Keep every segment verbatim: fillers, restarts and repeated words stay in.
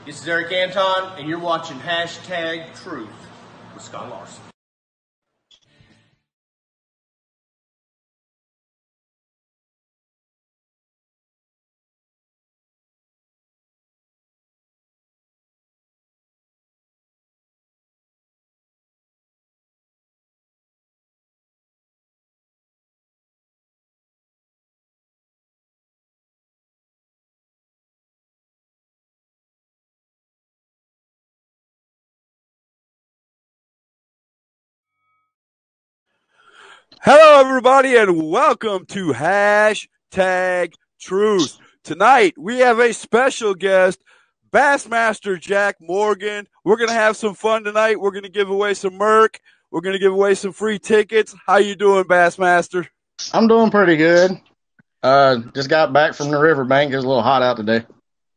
This is Eric Anton, and you're watching Hashtag Truth with Scott Larson. Hello, everybody, and welcome to Hashtag Truth. Tonight, we have a special guest, Bassmaster Jack Morgan. We're going to have some fun tonight. We're going to give away some merch. We're going to give away some free tickets. How you doing, Bassmaster? I'm doing pretty good. Uh, just got back from the riverbank. It was a little hot out today.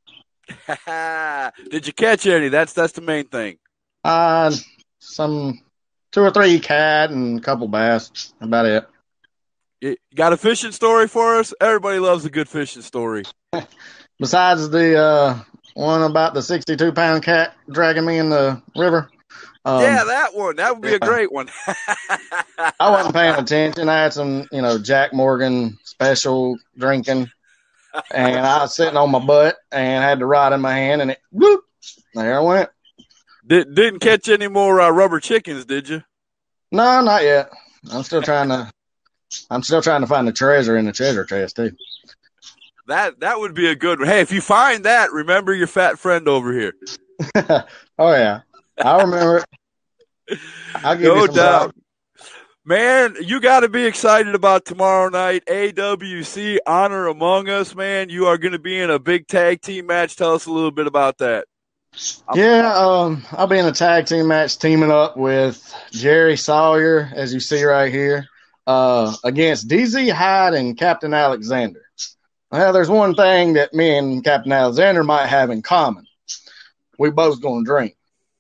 Did you catch any? That's that's the main thing. Uh, some... Two or three cat and a couple bass. About it. You got a fishing story for us? Everybody loves a good fishing story. Besides the uh, one about the sixty-two pound cat dragging me in the river. Um, yeah, that one. That would be yeah. a great one. I wasn't paying attention. I had some, you know, Jack Morgan special drinking. And I was sitting on my butt and had the rod in my hand. And it, whoop, there I went. Did, didn't catch any more uh, rubber chickens, did you? No, not yet. I'm still trying to. I'm still trying to find the treasure in the treasure chest too. That that would be a good one. Hey, if you find that, remember your fat friend over here. Oh yeah, I'll remember it. I'll give no you some doubt, help. Man. You got to be excited about tomorrow night. A W C Honor Among Us, man. You are going to be in a big tag team match. Tell us a little bit about that. Yeah, um, I'll be in a tag team match teaming up with Jerry Sawyer, as you see right here, uh, against D Z Hyde and Captain Alexander. Well, there's one thing that me and Captain Alexander might have in common. We both gonna drink.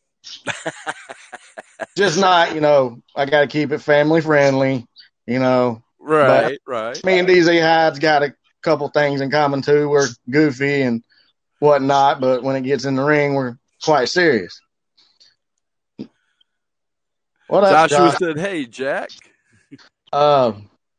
Just not, you know, I got to keep it family friendly, you know. Right, but right. Me and D Z Hyde's got a couple things in common, too. We're goofy and whatnot, but when it gets in the ring, we're quite serious. What up, Joshua Josh? Said, "Hey, Jack." Uh,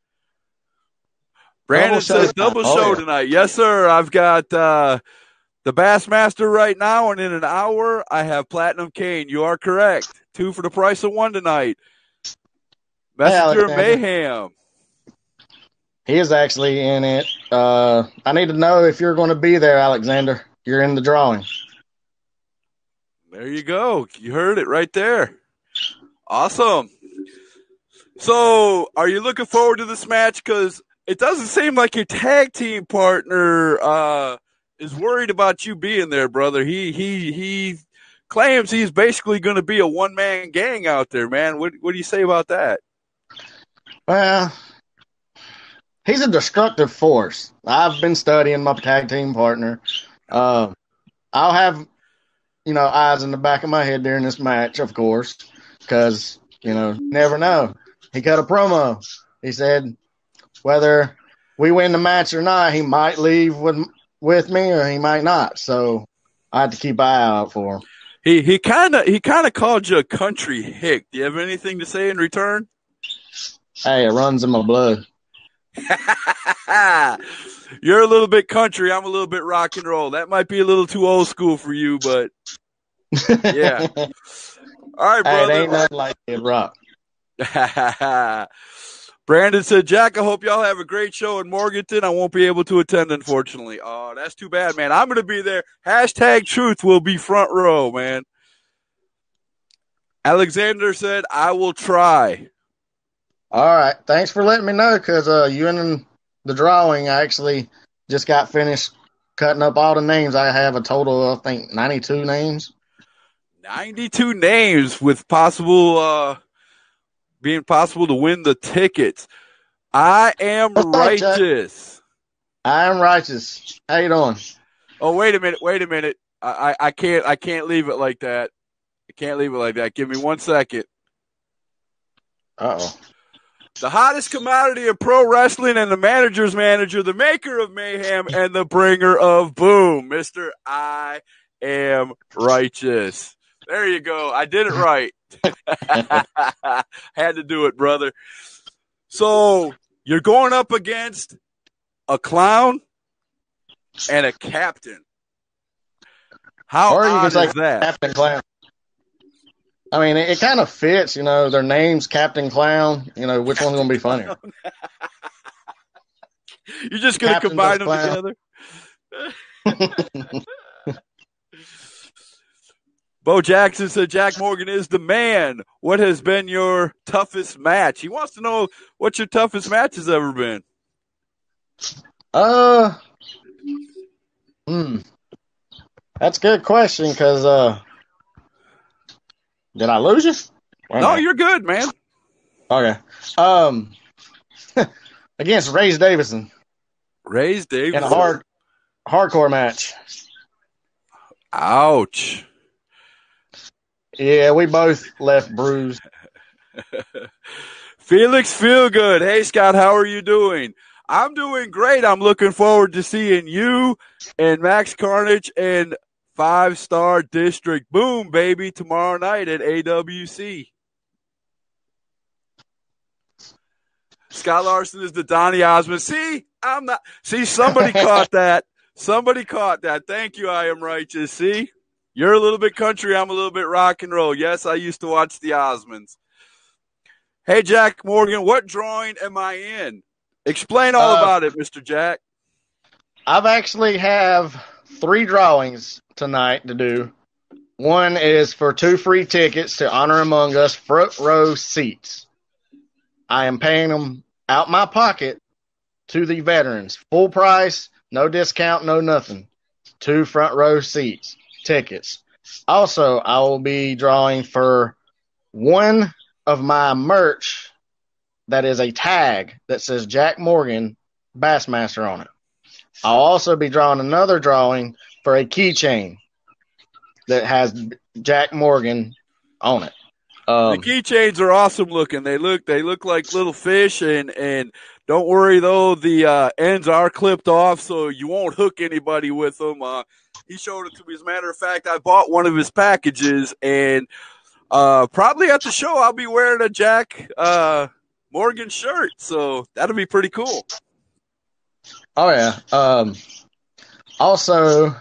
Brandon double says, show "Double oh, show yeah. tonight." Yes, sir. I've got uh, the Bassmaster right now, and in an hour, I have Platinum Kane. You are correct. Two for the price of one tonight. Messenger hey, Mayhem. He is actually in it. Uh, I need to know if you're going to be there, Alexander. You're in the drawing. There you go. You heard it right there. Awesome. So, are you looking forward to this match? Because it doesn't seem like your tag team partner uh, is worried about you being there, brother. He he he claims he's basically going to be a one-man gang out there, man. What what do you say about that? Well, he's a destructive force. I've been studying my tag team partner. Uh, I'll have, you know, eyes in the back of my head during this match, of course, because, you know, never know. He cut a promo. He said whether we win the match or not, he might leave with with me or he might not. So I have to keep an eye out for him. He he kind of he kind of called you a country hick. Do you have anything to say in return? Hey, it runs in my blood. You're a little bit country. I'm a little bit rock and roll. That might be a little too old school for you, but yeah. All right, brother. Hey, it ain't nothing like it rock. Brandon said, Jack, I hope y'all have a great show in Morganton. I won't be able to attend, unfortunately. Oh, that's too bad, man. I'm going to be there. Hashtag Truth will be front row, man. Alexander said, I will try. All right. Thanks for letting me know, because uh, you in the drawing, I actually just got finished cutting up all the names. I have a total of, I think, ninety-two names. ninety-two names with possible, uh, being possible to win the tickets. I am What's righteous. Up, I am righteous. How you doing? Oh, wait a minute. Wait a minute. I, I, I can't, I can't leave it like that. I can't leave it like that. Give me one second. Uh-oh. The hottest commodity of pro wrestling and the manager's manager, the maker of mayhem and the bringer of boom, Mister I am righteous. There you go. I did it right. Had to do it, brother. So you're going up against a clown and a captain. How or you can odd say is that? Captain Clown. I mean, it, it kind of fits, you know, their names, Captain Clown. You know, which one's going to be funnier? You're just going to combine them Clown. together? Bo Jackson said Jack Morgan is the man. What has been your toughest match? He wants to know what your toughest match has ever been. Uh, hmm. That's a good question because, uh, did I lose you? Or No, not? you're good, man. Okay. Um, against Ray's Davison Ray's Davis. in a hard, hardcore match. Ouch. Yeah, we both left bruised. Felix Feelgood. Hey, Scott, how are you doing? I'm doing great. I'm looking forward to seeing you and Max Carnage and Five Star District. Boom, baby, tomorrow night at A W C. Scott Larson is the Donny Osmond. See, I'm not. See, somebody caught that. Somebody caught that. Thank you, I am righteous. See, you're a little bit country. I'm a little bit rock and roll. Yes, I used to watch the Osmonds. Hey, Jack Morgan, what drawing am I in? Explain all Uh, about it, Mister Jack. I've actually have three drawings tonight to do. One is for two free tickets to Honor Among Us front row seats. I am paying them out my pocket to the veterans. Full price, no discount, no nothing. Two front row seats, tickets. Also, I will be drawing for one of my merch that is a tag that says Jack Morgan Bassmaster on it. I'll also be drawing another drawing for a keychain that has Jack Morgan on it. Um, The keychains are awesome looking. They look they look like little fish, and, and don't worry though, the uh, ends are clipped off, so you won't hook anybody with them. Uh, he showed it to me. As a matter of fact, I bought one of his packages, and uh, probably at the show I'll be wearing a Jack uh, Morgan shirt, so that'll be pretty cool. Oh, yeah. Um, also,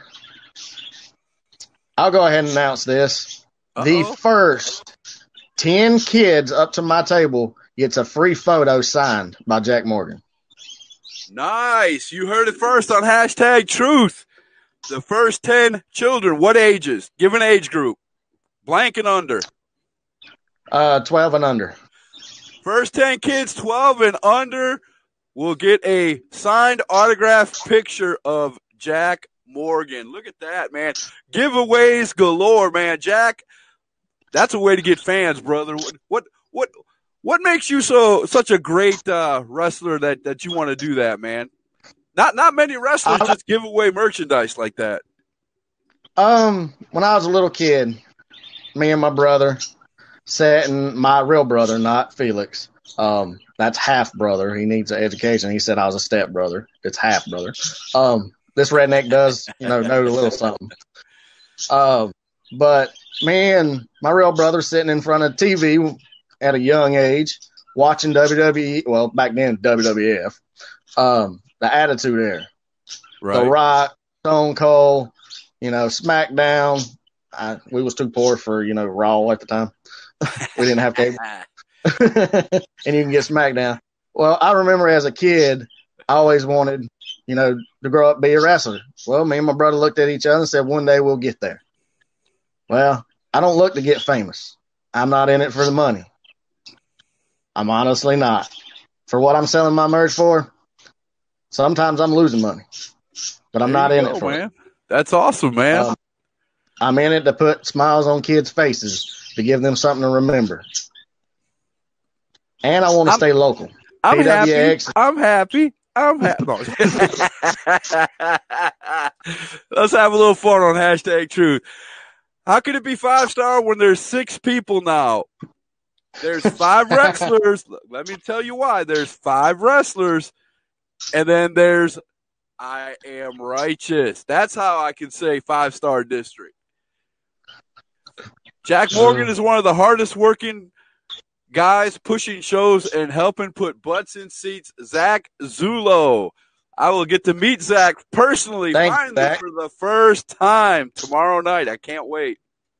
I'll go ahead and announce this. Uh-oh. The first ten kids up to my table gets a free photo signed by Jack Morgan. Nice. You heard it first on hashtag Truth. The first ten children, what ages? Give an age group. Blank and under. Uh, twelve and under. First ten kids, twelve and under, will get a signed autographed picture of Jack Morgan. Look at that, man. Giveaways galore, man. Jack, that's a way to get fans, brother. What what what, what makes you so such a great uh, wrestler that, that you want to do that, man? Not not many wrestlers I, just give away merchandise like that. Um, when I was a little kid, me and my brother sat, and my real brother, not Felix. Um, that's half brother. He needs an education. He said I was a step brother. It's half brother. Um, this redneck does, you know, know a little something. Um, but me and my real brother sitting in front of T V at a young age, watching W W E. Well, back then W W F. Um, the Attitude Era, Right. The Rock, Stone Cold, you know, SmackDown. I, we was too poor for, you know, Raw at the time. We didn't have cable. And you can get SmackDown. Well, I remember as a kid, I always wanted, you know, to grow up and be a wrestler. Well, me and my brother looked at each other and said, one day we'll get there. Well, I don't look to get famous. I'm not in it for the money. I'm honestly not. For what I'm selling my merch for, sometimes I'm losing money. But I'm There not you in go, it for man. it. That's awesome, man. Um, I'm in it to put smiles on kids' faces, to give them something to remember. And I want to I'm- stay local. I'm P W X. happy. I'm happy. I'm happy. No. Let's have a little fun on hashtag Truth. How could it be five star when there's six people now? There's five wrestlers. Let me tell you why. There's five wrestlers, and then there's I am righteous. That's how I can say five-star district. Jack Morgan is one of the hardest working guys pushing shows and helping put butts in seats. Zach Zulo. I will get to meet Zach personally Thanks, finally Zach. for the first time tomorrow night. I can't wait.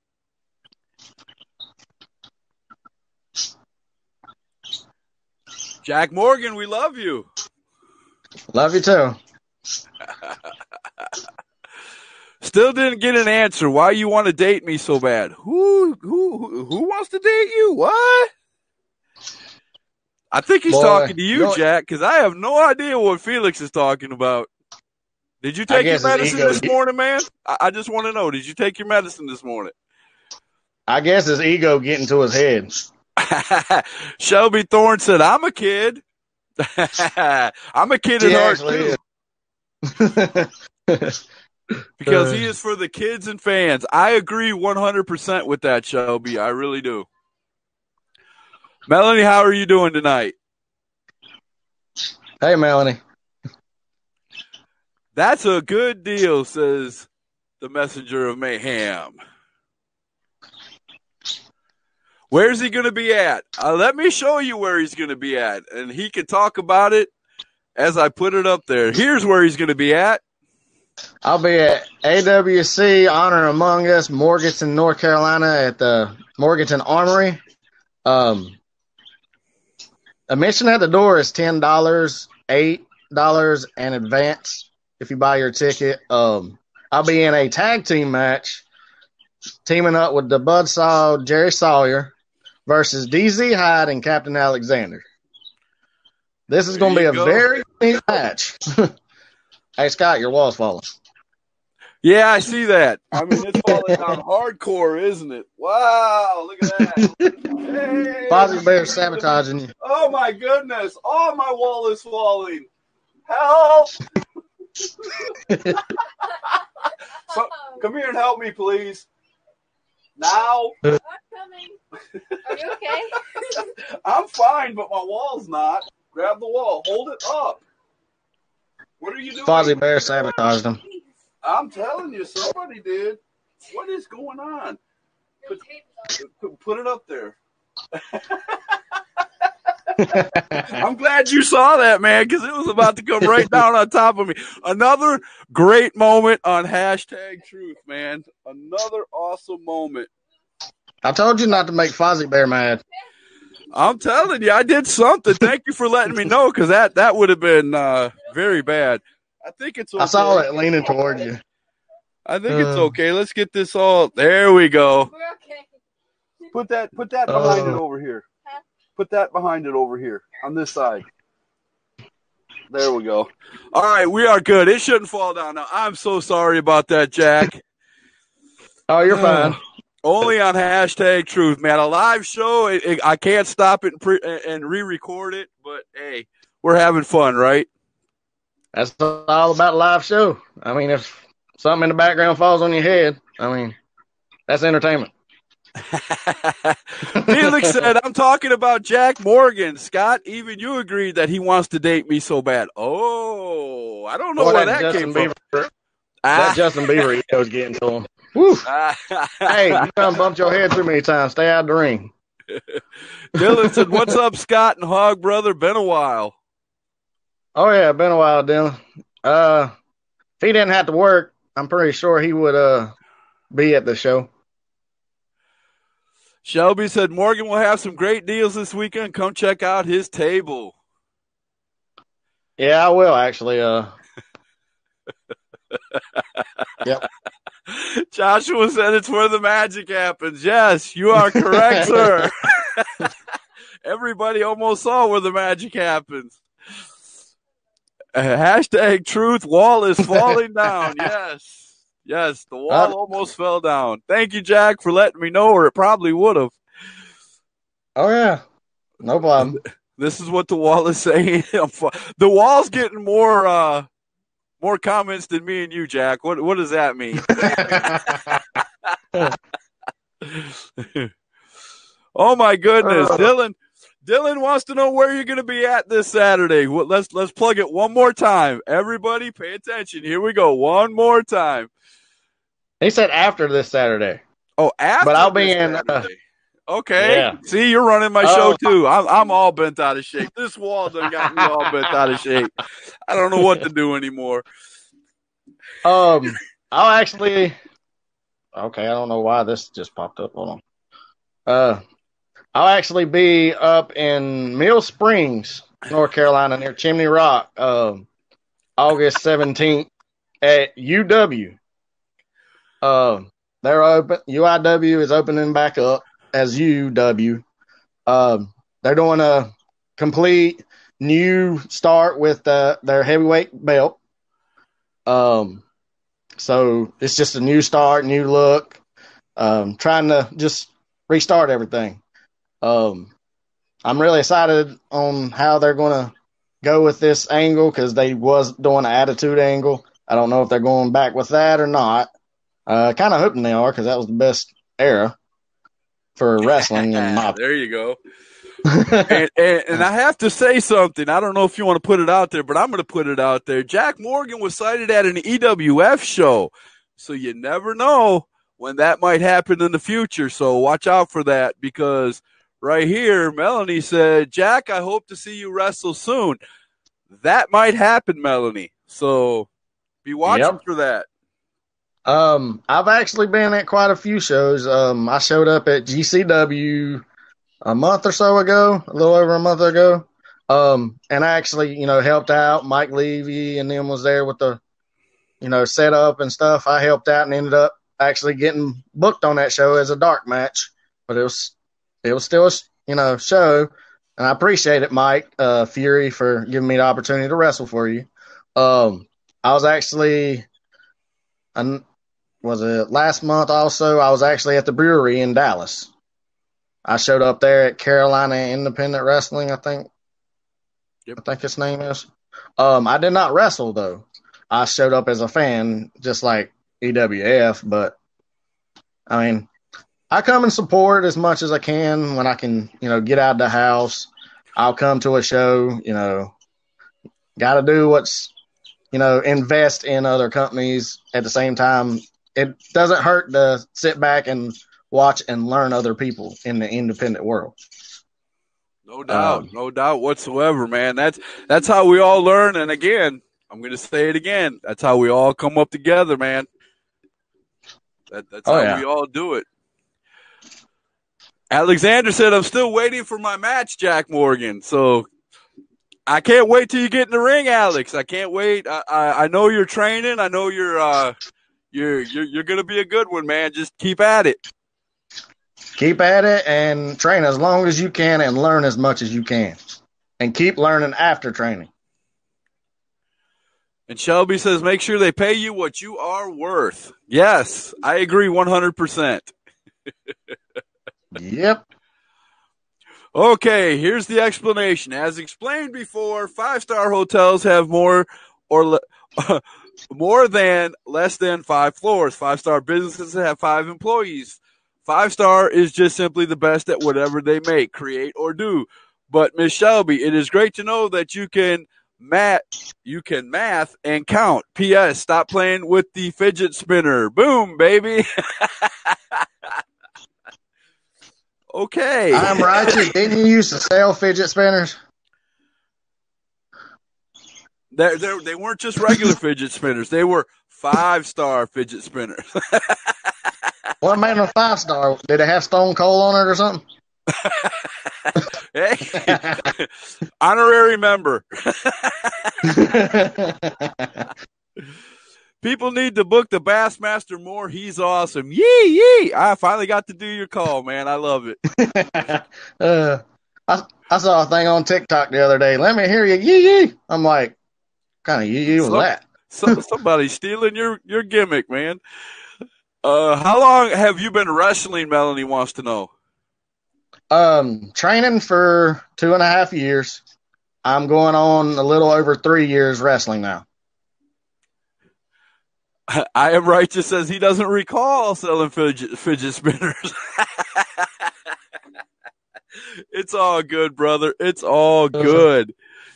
Jack Morgan, we love you. Love you too. Still didn't get an answer. Why you want to date me so bad? Who who who wants to date you? What? I think he's Boy, talking to you, you know- Jack, because I have no idea what Felix is talking about. Did you take your guess his medicine ego- this morning, man? I, I just want to know. Did you take your medicine this morning? I guess his ego getting to his head. Shelby Thorne said, I'm a kid. I'm a kid He at heart, actually too. is. Because he is for the kids and fans. I agree one hundred percent with that, Shelby. I really do. Melanie, how are you doing tonight? Hey, Melanie. That's a good deal, says the messenger of mayhem. Where's he going to be at? Uh, let me show you where he's going to be at, and he can talk about it as I put it up there. Here's where he's going to be at. I'll be at A W C Honor Among Us, Morganton, North Carolina, at the Morganton Armory. Um, admission at the door is ten dollars, eight dollars in advance if you buy your ticket. Um, I'll be in a tag team match, teaming up with the Buzzsaw Jerry Sawyer versus D Z Hyde and Captain Alexander. This is going to be a go. very neat match. Hey, Scott, your wall's falling. Yeah, I see that. I mean, it's falling down hardcore, isn't it? Wow, look at that. Hey. Fozzie Bear sabotaging you. Oh, my goodness. Oh, my wall is falling. Help. So, come here and help me, please. Now. I'm coming. Are you okay? I'm fine, but my wall's not. Grab the wall. Hold it up. What are you doing? Fozzie Bear sabotaged him. I'm telling you, somebody did. What is going on? Put, put, put it up there. I'm glad you saw that, man, because it was about to come right down on top of me. Another great moment on hashtag truth, man. Another awesome moment. I told you not to make Fozzie Bear mad. I'm telling you, I did something. Thank you for letting me know, because that, that would have been uh, very bad. I think it's okay. I saw it leaning toward you. I think it's Uh. okay. Let's get this all. There we go. We're okay. Put that put that behind Uh. it over here. Put that behind it over here on this side. There we go. All right, we are good. It shouldn't fall down now. I'm so sorry about that, Jack. Oh, you're fine. Only on hashtag truth, man. A live show, it, it, I can't stop it and, pre- and re-record it, but hey, we're having fun, right? That's all about a live show. I mean, if something in the background falls on your head, I mean, that's entertainment. Felix said, I'm talking about Jack Morgan. Scott, even you agreed that he wants to date me so bad. Oh, I don't know Boy, where that that Justin came from. Bieber, Ah. that Justin Bieber ego's getting to him. Woo. Hey, you done bumped your head too many times. Stay out of the ring. Dylan said, what's up, Scott and Hog Brother? Been a while. Oh, yeah, been a while, Dylan. Uh, if he didn't have to work, I'm pretty sure he would uh be at the show. Shelby said, Morgan will have some great deals this weekend. Come check out his table. Yeah, I will, actually. Uh, Yep. Joshua said it's where the magic happens. Yes, you are correct, sir. Everybody almost saw where the magic happens. Uh, hashtag truth. Wall is falling down. Yes. Yes, the wall Uh, almost fell down. Thank you, Jack, for letting me know, or it probably would have. Oh, yeah. No problem. This is what the wall is saying. The wall's getting more uh, more comments than me and you, Jack. What what does that mean? Oh my goodness, Uh. Dylan! Dylan wants to know where you're going to be at this Saturday. Let's let's plug it one more time. Everybody, pay attention. Here we go. One more time. He said after this Saturday. Oh, after. But I'll be in. Uh, okay. Yeah. See, you're running my Oh. show too. I'm I'm all bent out of shape. This wall done got me all bent out of shape. I don't know what to do anymore. Um, I'll actually. Okay, I don't know why this just popped up. Hold on. Uh, I'll actually be up in Mill Springs, North Carolina, near Chimney Rock, um, August seventeenth at U W. Um, they're open. U I W is opening back up as U W. Um, they're doing a complete new start with uh, their heavyweight belt. Um, so it's just a new start, new look. Um, trying to just restart everything. Um, I'm really excited on how they're going to go with this angle because they was doing an attitude angle. I don't know if they're going back with that or not. Uh, kind of hoping they are because that was the best era for wrestling. In my There you go. and, and, and I have to say something. I don't know if you want to put it out there, but I'm going to put it out there. Jack Morgan was cited at an E W F show, so you never know when that might happen in the future. So watch out for that because right here, Melanie said, Jack, I hope to see you wrestle soon. That might happen, Melanie. So be watching Yep. for that. Um, I've actually been at quite a few shows. Um, I showed up at G C W a month or so ago, a little over a month ago. Um, and I actually, you know, helped out. Mike Levy and them was there with the, you know, setup and stuff. I helped out and ended up actually getting booked on that show as a dark match, but it was, it was still a, you know, show. And I appreciate it, Mike, uh, Fury, for giving me the opportunity to wrestle for you. Um, I was actually, an, was it last month also, I was actually at the brewery in Dallas. I showed up there at Carolina Independent Wrestling, I think. Yep. I think its name is. Um, I did not wrestle, though. I showed up as a fan, just like E W F, but, I mean, I come and support as much as I can when I can, you know, get out of the house. I'll come to a show, you know, got to do what's, you know, invest in other companies at the same time. It doesn't hurt to sit back and watch and learn other people in the independent world. No doubt, Um, no doubt whatsoever, man. That's that's how we all learn. And again, I'm going to say it again. That's how we all come up together, man. That, that's Oh, how yeah. we all do it. Alexander said, I'm still waiting for my match, Jack Morgan. So I can't wait till you get in the ring, Alex. I can't wait. I, I, I know you're training. I know you're uh, you're you're, you're going to be a good one, man. Just keep at it. Keep at it and train as long as you can and learn as much as you can. And keep learning after training. And Shelby says, make sure they pay you what you are worth. Yes, I agree one hundred percent. Yep. Okay, here's the explanation. As explained before, five-star hotels have more or le- more than less than five floors. Five-star businesses have five employees. Five-star is just simply the best at whatever they make, create, or do. But Miss Shelby, it is great to know that you can math, you can math and count. P S. Stop playing with the fidget spinner. Boom, baby. Okay. I'm righteous. Didn't you used to sell fidget spinners? They're, they're, they weren't just regular fidget spinners. They were five-star fidget spinners. What made them five star? Did it have Stone Cold on it or something? Hey, honorary member. People need to book the Bassmaster more. He's awesome. Yee, yee. I finally got to do your call, man. I love it. uh, I, I saw a thing on TikTok the other day. Let me hear you. Yee yee. I'm like, kind of yee yee was Some- that? So, somebody's stealing your, your gimmick, man. Uh, how long have you been wrestling, Melanie wants to know? Um, training for two and a half years. I'm going on a little over three years wrestling now. I am righteous says he doesn't recall selling fidget, fidget spinners. It's all good, brother. It's all good.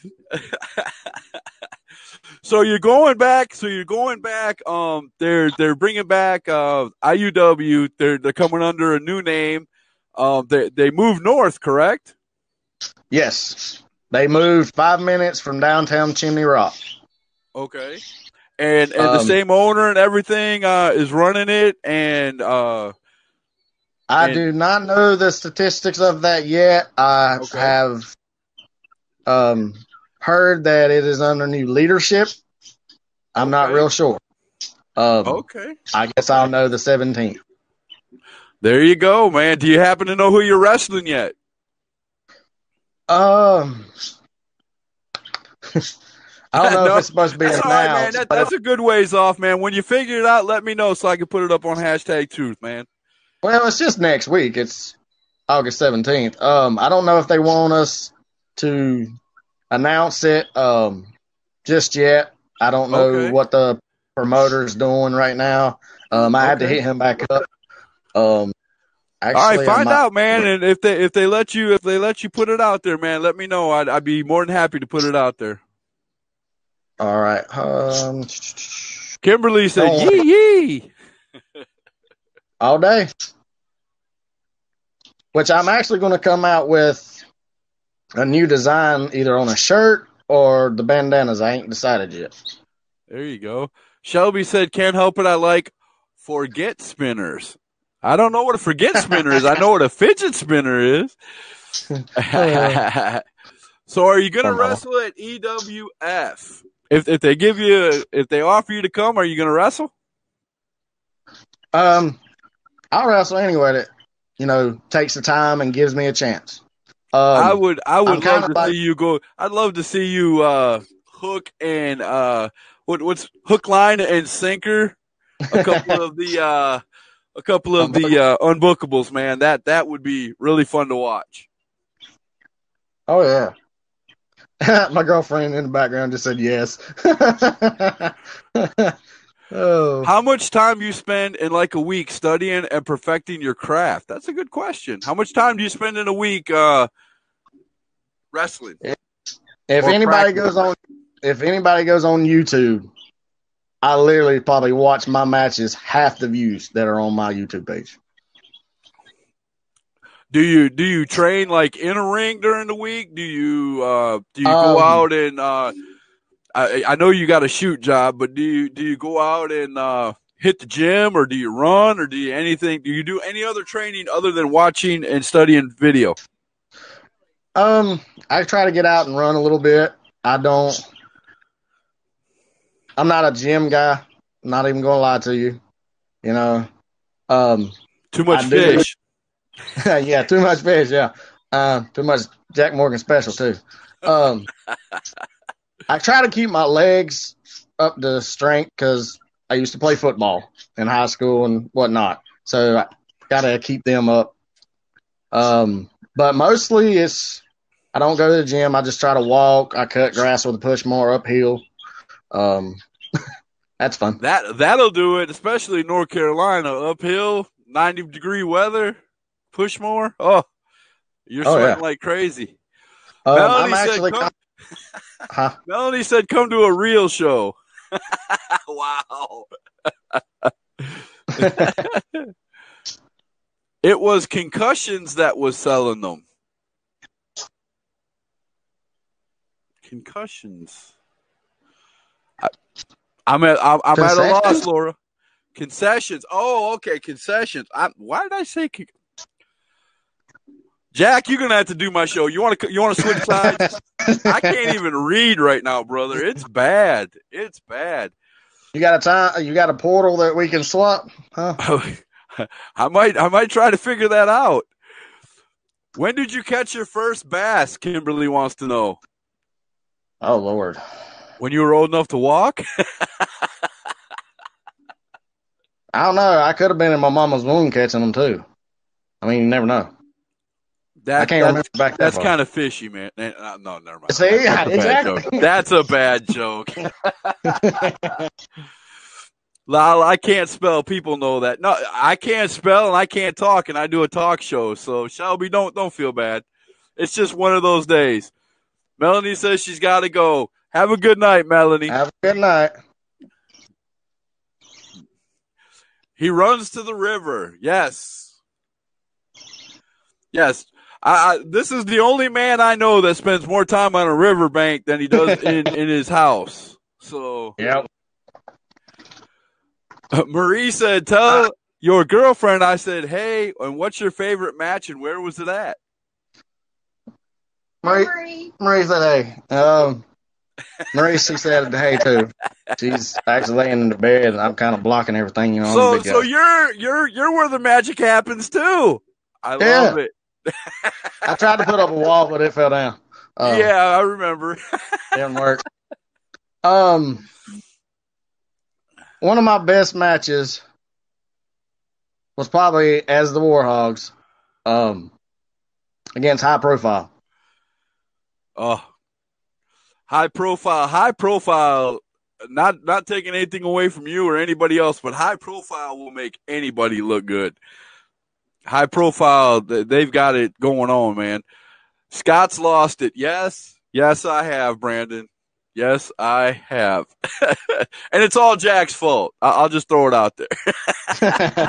So you're going back. So you're going back. Um, they're they're bringing back uh, I U W. They're they're coming under a new name. Um, they they moved north, correct? Yes. They moved five minutes from downtown Chimney Rock. Okay. And and Um, the same owner and everything uh, is running it. And uh, I and- do not know the statistics of that yet. I Okay. have um, heard that it is under new leadership. I'm not Okay. real sure. Um, okay. I guess I'll know the seventeenth. There you go, man. Do you happen to know who you're wrestling yet? Um, I don't know No, if it's supposed to be That's all right, man. announced. That, but- that's a good ways off, man. When you figure it out, let me know so I can put it up on hashtag truth, man. Well, it's just next week. It's August seventeenth. Um, I don't know if they want us to announce it um, just yet. I don't know Okay. what the promoter's doing right now. Um, I had to Okay. hit him back up. Um, actually, All right, I find might- out, man. And if they if they let you if they let you put it out there, man, let me know. I'd I'd be more than happy to put it out there. All right. Um, Kimberly said, Don't- "Yee yee." all day. Which I'm actually going to come out with a new design either on a shirt or the bandanas. I ain't decided yet. There you go. Shelby said, "Can't help it. I like forget spinners." I don't know what a forget spinner is. I know what a fidget spinner is. So, are you going to Don't know. wrestle at E W F? If if they give you if they offer you to come, are you going to wrestle? Um, I'll wrestle anywhere that, you know, takes the time and gives me a chance. Um, I would I I'm would kinda love to like- see you go. I'd love to see you uh, hook and uh, what what's hook, line, and sinker a couple of the uh, a couple of the uh, unbookables, man. That that would be really fun to watch. Oh, yeah. My girlfriend in the background just said yes. Oh, How much time do you spend in like a week studying and perfecting your craft? That's a good question. How much time do you spend in a week uh, wrestling? if or anybody practice. goes on, if anybody goes on YouTube, I literally probably watch my matches half the views that are on my YouTube page. Do you do you train like in a ring during the week? Do you uh, do you go Um, out and uh, I I know you got a shoot job, but do you do you go out and uh, hit the gym, or do you run, or do you anything? Do you do any other training other than watching and studying video? Um, I try to get out and run a little bit. I don't. I'm not a gym guy. I'm not even gonna lie to you. You know. Um. Too much I do. fish. yeah, too much fish. Yeah. Uh, too much Jack Morgan special too. Um. I try to keep my legs up to strength because I used to play football in high school and whatnot. So I gotta keep them up. Um. But mostly it's I don't go to the gym. I just try to walk. I cut grass with a push mower uphill. Um, that's fun. That that'll do it, especially North Carolina, uphill, ninety degree weather, push more. Oh, you're Oh, sweating yeah. like crazy. Um, Melanie I'm said, actually. come, Huh? Melanie said, "Come to a real show." Wow. It was Concussions that was selling them. Concussions. I, I'm at I'm, I'm at a loss, Concessions? Laura. Concessions. Oh, okay, concessions. I, why did I say? Con- Jack, you're gonna have to do my show. You want to? You want to switch sides? I can't even read right now, brother. It's bad. It's bad. You got a time? You got a portal that we can swap? Huh? I might. I might try to figure that out. When did you catch your first bass? Kimberly wants to know. Oh Lord. When you were old enough to walk? I don't know. I could have been in my mama's womb catching them too. I mean, you never know. That, I can't that's, remember back that That's far. kind of fishy, man. Eh, uh, No, never mind. See, That's a bad exactly. joke. That's a bad joke. Lyle, I can't spell. People know that. No, I can't spell and I can't talk, and I do a talk show. So Shelby, don't don't feel bad. It's just one of those days. Melanie says she's got to go. Have a good night, Melanie. Have a good night. He runs to the river. Yes. Yes. I, I, this is the only man I know that spends more time on a riverbank than he does in, in his house. So, yep. Marie said, tell your girlfriend I said, hey, and what's your favorite match and where was it at? Marie, Marie. Marie said, hey. Um, Marie, she said, hey, too. She's actually laying in the bed, and I'm kind of blocking everything. You know, so, I'm a big so guy. you're you're you're where the magic happens too. I Yeah. love it. I tried to put up a wall, but it fell down. Uh, yeah, I remember. Didn't work. Um, one of my best matches was probably as the Warhogs, um, against High Profile. Oh, high profile, high profile. Not not taking anything away from you or anybody else, but high profile will make anybody look good. High profile, they've got it going on, man. Scott's lost it. Yes, yes, I have, Brandon. Yes, I have. And it's all Jack's fault. I'll just throw it out there.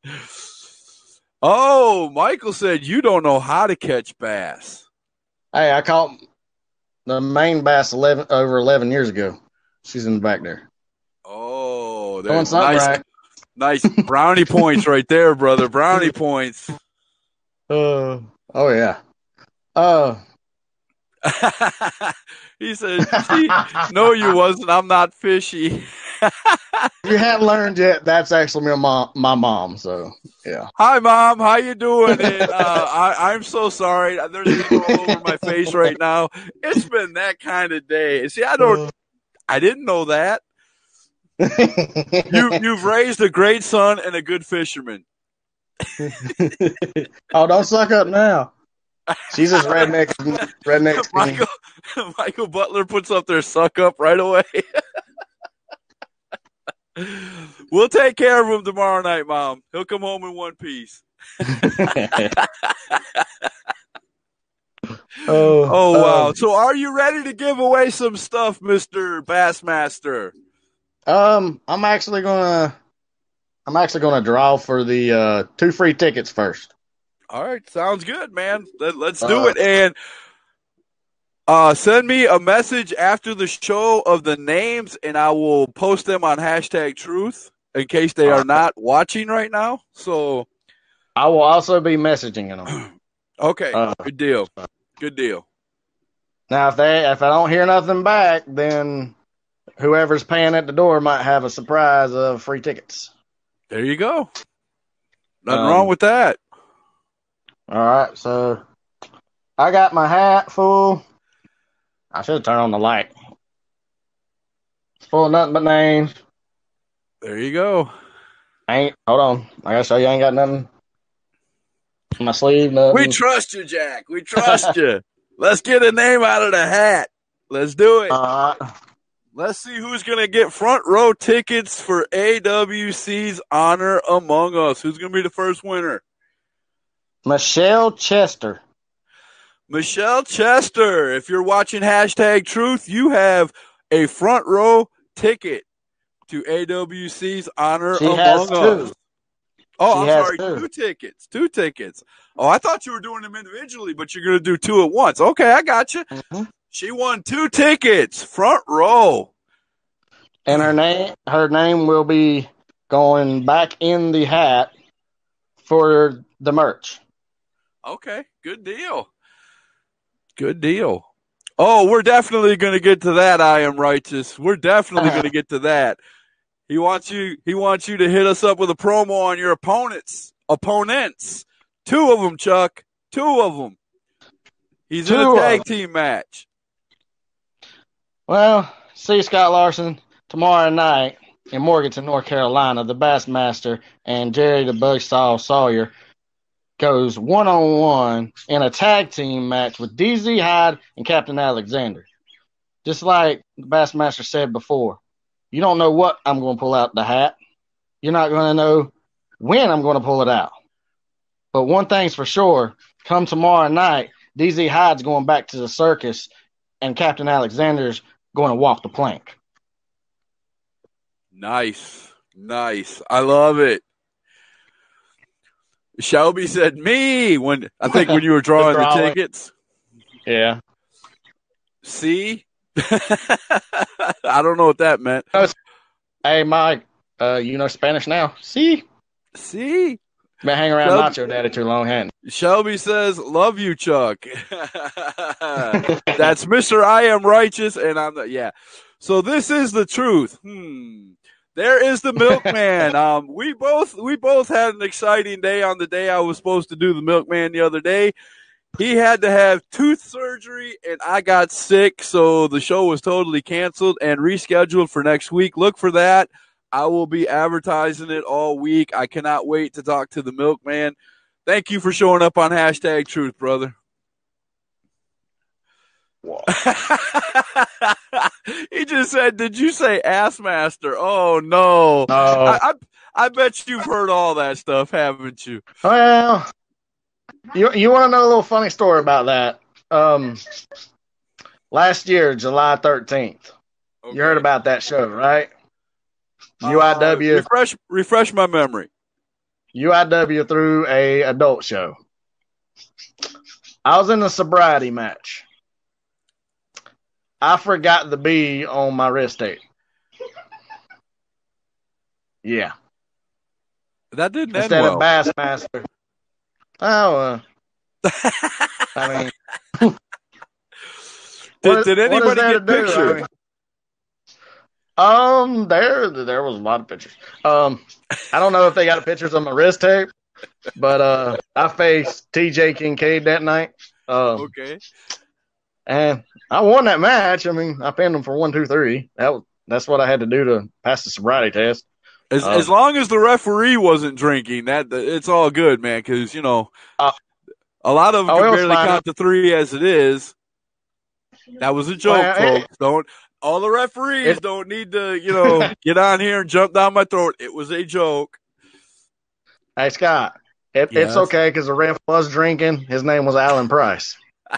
Oh, Michael said you don't know how to catch bass. Hey, I caught the main bass eleven over eleven years ago. She's in the back there. Oh, Doing there's something nice, right. nice brownie points right there, brother. Brownie points. Uh, oh yeah. Uh, He said, "See, no, you wasn't. I'm not fishy." if you haven't learned yet, that's actually my mom. My mom. So yeah. Hi, Mom. How you doing? And, uh, I, I'm so sorry. There's people all over my face right now. It's been that kind of day. See, I don't. I didn't know that. You you've raised a great son and a good fisherman. Oh, don't suck up now. She's as redneck, redneck. Michael, Michael Butler puts up their suck up right away. We'll take care of him tomorrow night, Mom. He'll come home in one piece. oh, Oh, wow. um, So are you ready to give away some stuff, Mister Bassmaster? Um, I'm actually gonna, I'm actually gonna draw for the uh, two free tickets first. All right. Sounds good, man. Let, let's do Uh, it. And uh, send me a message after the show of the names, and I will post them on hashtag truth in case they are not watching right now. So, I will also be messaging them. okay. Uh, Good deal. Good deal. Now, if they, if I don't hear nothing back, then whoever's paying at the door might have a surprise of free tickets. There you go. Nothing Um, wrong with that. All right, so I got my hat full. I should turn on the light. It's full of nothing but names. There you go. Ain't hold on. I gotta show you. I ain't got nothing in my sleeve. Nothing. We trust you, Jack. We trust you. Let's get a name out of the hat. Let's do it. Uh, Let's see who's going to get front row tickets for A W C's Honor Among Us. Who's going to be the first winner? Michelle Chester. Michelle Chester. If you're watching hashtag truth, you have a front row ticket to A W C's Honor She Among has two. Us. Oh, She I'm has sorry. two. Two tickets. Two tickets. Oh, I thought you were doing them individually, but you're going to do two at once. Okay, I got you. Mhm. She won two tickets, front row. And her name, her name will be going back in the hat for the merch. Okay, good deal. Good deal. Oh, we're definitely going to get to that. I am righteous. We're definitely going to get to that. He wants you. He wants you to hit us up with a promo on your opponents. Opponents. Two of them, Chuck. Two of them. He's in Two a of tag 'em. team match. Well, see Scott Larson tomorrow night in Morganton, North Carolina. The Bassmaster and Jerry the Buzzsaw Sawyer goes one-on-one in a tag team match with D Z Hyde and Captain Alexander. Just like the Bassmaster said before, you don't know what I'm going to pull out the hat. You're not going to know when I'm going to pull it out. But one thing's for sure, come tomorrow night, D Z Hyde's going back to the circus, and Captain Alexander's going to walk the plank. Nice. Nice. I love it. Shelby said me when I think when you were drawing the Drawing. tickets. Yeah. See? I don't know what that meant. Hey, Mike, uh, you know Spanish now? See? See? Been hanging around Shelby- Nacho Daddy too long, hadn't Shelby says, love you, Chuck. That's Mister I Am Righteous, and I'm the, yeah. So this is the truth. Hmm. There is the milkman. um, we both we both had an exciting day on the day I was supposed to do the milkman the other day. He had to have tooth surgery, and I got sick, so the show was totally canceled and rescheduled for next week. Look for that. I will be advertising it all week. I cannot wait to talk to the milkman. Thank you for showing up on Hashtag Truth, brother. He just said, did you say ass master? Oh, no. No. I, I, I bet you've heard all that stuff, haven't you? Well, you you want to know a little funny story about that? Um, last year, July thirteenth, Okay. you heard about that show, right? Uh, U I W refresh, refresh my memory. U I W threw a adult show. I was in a sobriety match. I forgot the B on my wrist tape. Yeah. That didn't end Instead well. of Bassmaster. Oh, uh, I mean, did, what- did what is anybody there get to do? pictured? I mean, um, there, there was a lot of pictures. Um, I don't know if they got pictures of my wrist tape, but uh, I faced T J Kincaid that night. Um, Okay. and I won that match. I mean, I pinned him for one, two, three. That was, that's what I had to do to pass the sobriety test. As, Uh, as long as the referee wasn't drinking, that it's all good, man. Because you know, Uh, a lot of them oh, can it was barely fine. count to three as it is. That was a joke, Well, it- folks. Don't all the referees it- don't need to, you know, get on here and jump down my throat. It was a joke. Hey, Scott, it, Yes. it's okay because the ref was drinking. His name was Alan Price.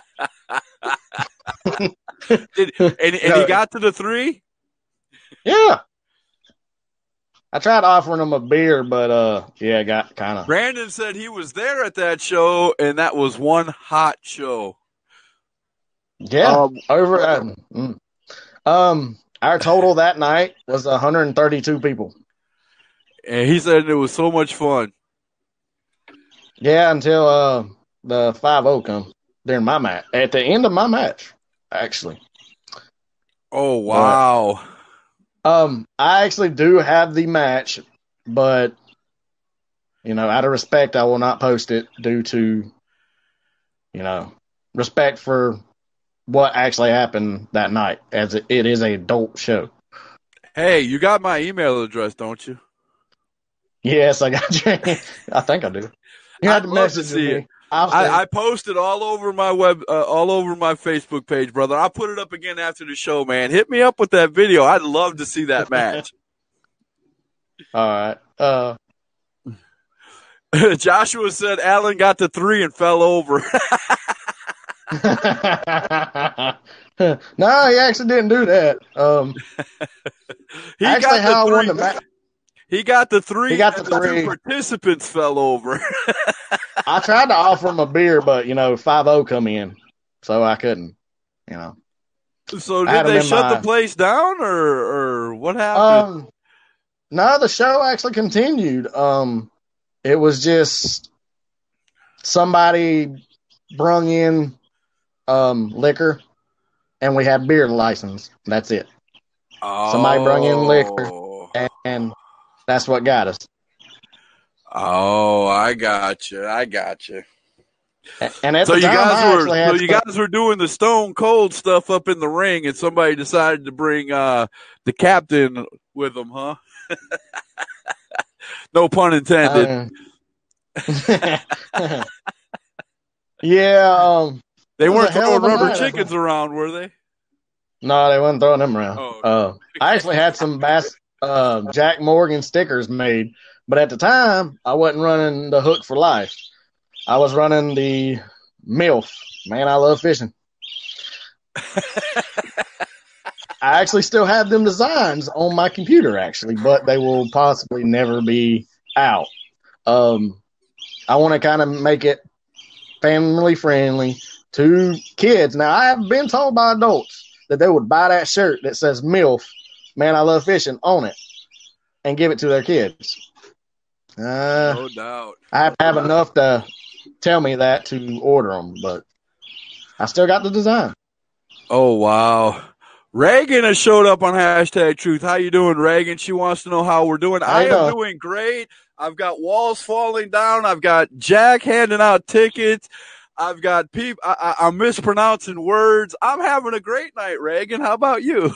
Did, and and he No. got to the three. Yeah. I tried offering him a beer, but uh, yeah, it got kind of. Brandon said he was there at that show, and that was one hot show. Yeah, Um, over. At, mm. Um, our total that night was one hundred thirty-two people. And he said it was so much fun. Yeah, until uh the five oh come during my match. At the end of my match, actually. Oh wow! Um, I actually do have the match, but you know, out of respect, I will not post it due to, you know, respect for what actually happened that night, as it, it is a adult show. Hey, you got my email address, don't you? Yes, I got you. I think I do. You I'd had to love to message see me. it. I'll I, see. I posted all over my web, uh, all over my Facebook page, brother. I'll put it up again after the show, man. Hit me up with that video. I'd love to see that match. All right. Uh, Joshua said Allen got to three and fell over. no, he actually didn't do that. Um, he actually, got how I the won three. the match. He got the three. He got the and the three. two participants fell over. I tried to offer him a beer, but you know, five oh come in, so I couldn't. You know. So I had did him they in shut my- the place down, or or what happened? Um, no, the show actually continued. Um, it was just somebody brung in um liquor, and we had beer license. That's it, somebody brung in liquor. Oh. and that's what got us. Oh, I got you. I got you. And at So the you time, guys I were actually had so you some- guys were doing the Stone Cold stuff up in the ring, and somebody decided to bring uh, the captain with them, huh? No pun intended. Uh, yeah, um, they it was weren't a hell throwing of a rubber night, I chickens around, were they? no, they wasn't throwing them around. Oh. Uh, I actually had some bass, uh, Jack Morgan stickers made, but at the time, I wasn't running the Hook for Life. I was running the MILF. Man, I love fishing. I actually still have them designs on my computer, actually, but they will possibly never be out. Um, I want to kind of make it family friendly to kids. Now, I have been told by adults that they would buy that shirt that says MILF, man, I love fishing, on it, and give it to their kids. Uh, No doubt. I have to have enough to tell me that to order them, but I still got the design. Oh, wow. Reagan has showed up on Hashtag Truth. How you doing, Reagan? She wants to know how we're doing. How I you am doing? doing great. I've got walls falling down. I've got Jack handing out tickets. I've got people. I, I, I'm mispronouncing words. I'm having a great night, Reagan. How about you?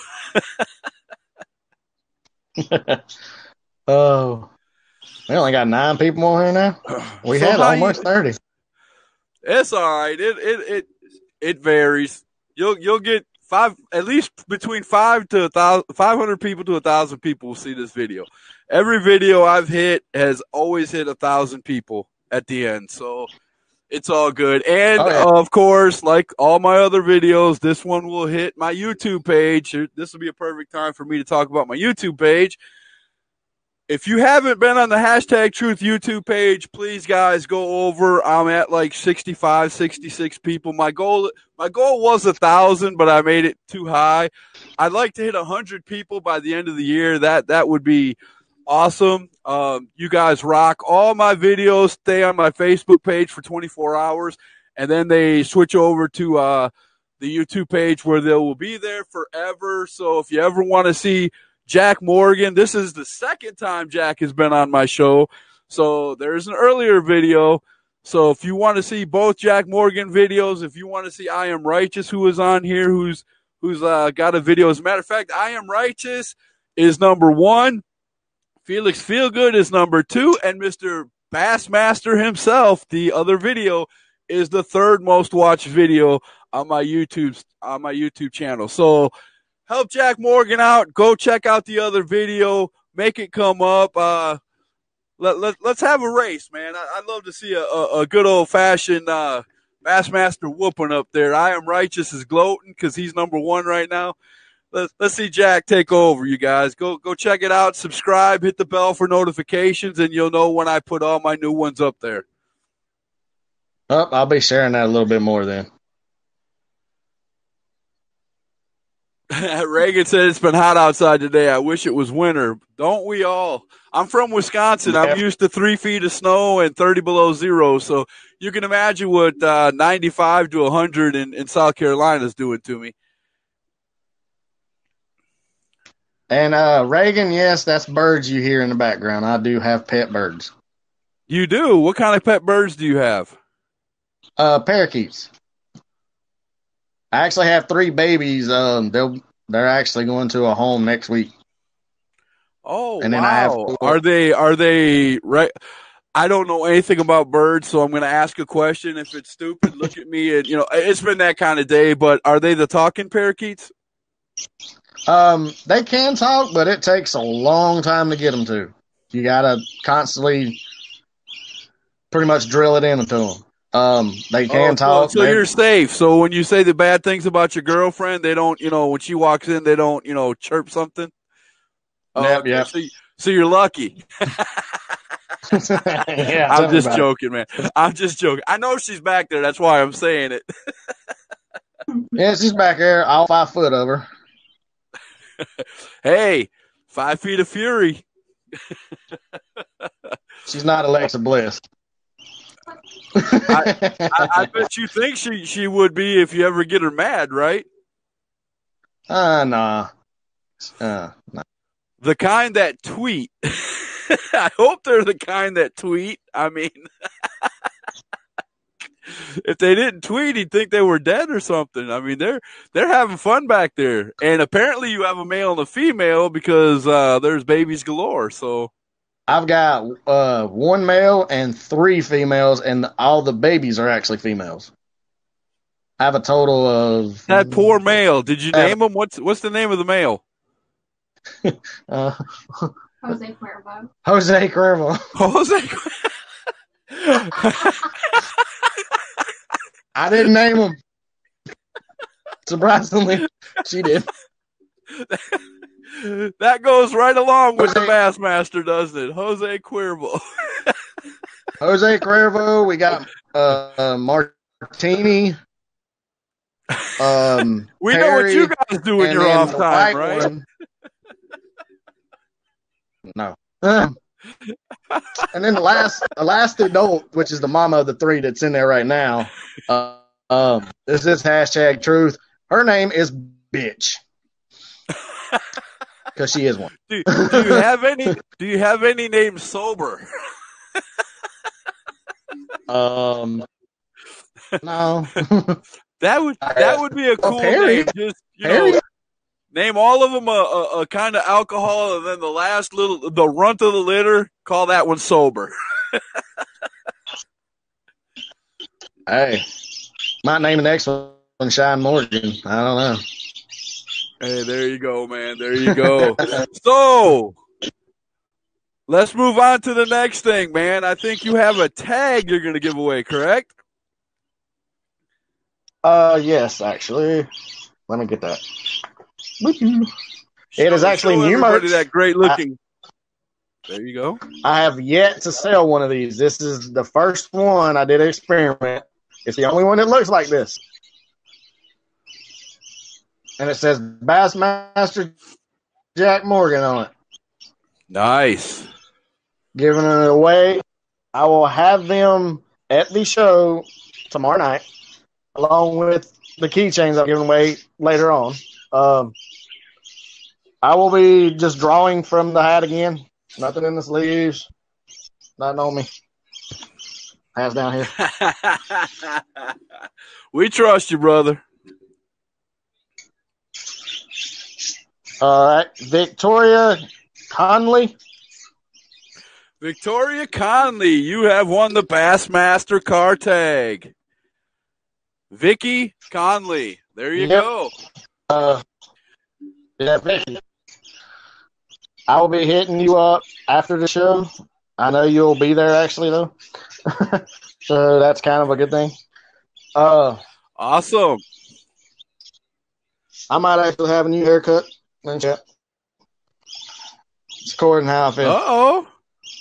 Oh, we only got nine people on here now. We So had how you- almost thirty. It's all right. It it it it varies. You'll you'll get five, at least between five to a thousand, five hundred people to a thousand people will see this video. Every video I've hit has always hit a thousand people at the end, so it's all good. And Oh, yeah. of course, like all my other videos, this one will hit my YouTube page. This will be a perfect time for me to talk about my YouTube page. If you haven't been on the Hashtag Truth YouTube page, please, guys, go over. I'm at like sixty-five, sixty-six people. My goal, my goal was a thousand, but I made it too high. I'd like to hit a hundred people by the end of the year. That that would be awesome. Um, you guys rock. All my videos stay on my Facebook page for twenty-four hours, and then they switch over to uh, the YouTube page where they will be there forever. So if you ever want to see Jack Morgan, this is the second time Jack has been on my show. So there's an earlier video. So if you want to see both Jack Morgan videos, if you want to see I Am Righteous, who is on here, who's who's uh, got a video. As a matter of fact, I Am Righteous is number one. Felix Feelgood is number two. And Mister Bassmaster himself, the other video, is the third most watched video on my YouTube on my YouTube channel. So help Jack Morgan out. Go check out the other video. Make it come up. Uh, let, let, let's have a race, man. I, I'd love to see a, a, a good old-fashioned uh, Bassmaster whooping up there. I Am Righteous is gloating because he's number one right now. Let's, let's see Jack take over, you guys. Go go check it out. Subscribe. Hit the bell for notifications, and you'll know when I put all my new ones up there. Oh, I'll be sharing that a little bit more then. Reagan said it's been hot outside today. I wish it was winter. Don't we all? I'm from Wisconsin. Yeah. I'm used to three feet of snow and thirty below zero. So you can imagine what uh, ninety-five to one hundred in, in South Carolina is doing to me. And uh, Reagan, yes, that's birds you hear in the background. I do have pet birds. You do? What kind of pet birds do you have? Uh, parakeets. I actually have three babies. Um, they'll they're actually going to a home next week. Oh, And then wow. I have four. Are they, are they, right? I don't know anything about birds, so I'm going to ask a question. If it's stupid, look at me. And, you know, it's been that kind of day, but are they the talking parakeets? Um, they can talk, but it takes a long time to get them to. You gotta constantly, pretty much drill it into them. Um, they can Oh, talk. So, so They- you're safe. So when you say the bad things about your girlfriend, they don't, you know, when she walks in, they don't, you know, chirp something. Oh, Yep, okay. yep. So, you- so you're lucky. yeah, tell I'm me just about it. joking, man. I'm just joking. I know she's back there. That's why I'm saying it. Yeah, she's back there, all five foot of her. Hey, five feet of fury. She's not Alexa Bliss. I, I bet you think she, she would be if you ever get her mad, right? uh, nah. Uh, nah. The kind that tweet. I hope they're the kind that tweet. I mean, if they didn't tweet, he'd think they were dead or something. I mean, they're they're having fun back there. And apparently you have a male and a female because uh, there's babies galore. So I've got uh, one male and three females, and all the babies are actually females. I have a total of that poor male. Did you Uh, name him? What's what's the name of the male? uh, Jose Cuervo. Jose Cuervo. Jose. I didn't name him. Surprisingly, she did. That goes right along with Jose, the Bassmaster, doesn't it? Jose Cuervo. Jose Cuervo. We got uh, uh, Martini. Um, we Perry, know what you guys do in your off time, right? One, no. Um, and then the last, the last adult, which is the mama of the three that's in there right now. Uh, um, this is hashtag truth. Her name is Bitch. Because she is one. Do, do you have any? Do you have any names sober? um, no. that would that would be a cool well, Perry, name. Just you Perry. know, name all of them a, a, a kind of alcohol, and then the last little, the runt of the litter, call that one sober. Hey, might name the next one Shine Morgan. I don't know. Hey, there you go, man. There you go. So, let's move on to the next thing, man. I think you have a tag you're going to give away, correct? Uh, yes, actually. Let me get that. It Show, is actually show new merch. That great looking. I, there you go. I have yet to sell one of these. This is the first one I did an experiment. It's the only one that looks like this. And it says Bassmaster Jack Morgan on it. Nice. Giving it away. I will have them at the show tomorrow night, along with the keychains I'm giving away later on. Um, I will be just drawing from the hat again. Nothing in the sleeves. Nothing on me. Hands down here. We trust you, brother. All right. Victoria Conley. Victoria Conley, you have won the Bassmaster car tag. Vicky Conley. There you yep. go. Uh, yeah, Vicky. I will be hitting you up after the show. I know you'll be there, actually, though. So that's kind of a good thing. Uh, awesome. I might actually have a new haircut. It's according to how I feel. Uh-oh.